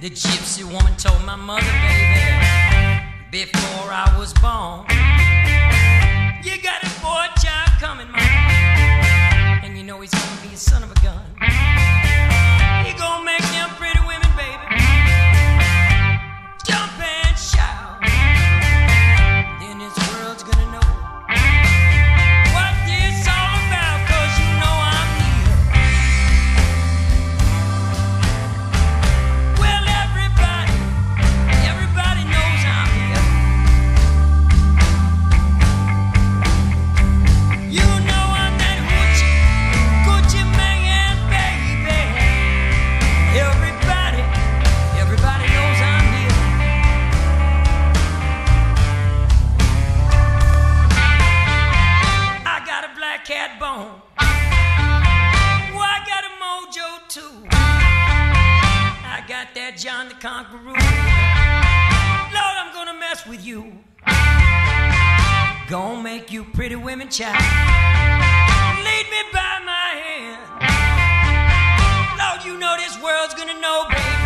The gypsy woman told my mother, baby, before I was born, you got a boy child coming, mama, and you know he's gonna be a son of a gun. He gonna make them pretty women, baby, jump and shout. Then this world's gonna know what this all about, 'cause you know I'm here. Well, everybody knows I'm here. You know I'm that Gucci man, baby. Everybody knows I'm here. I got a black cat bone. Oh, I got a mojo too. I got that John the Conqueror. Lord, I'm gonna mess with you. Gonna make you pretty women child. Lead me by my hand. Lord, you know this world's gonna know, baby.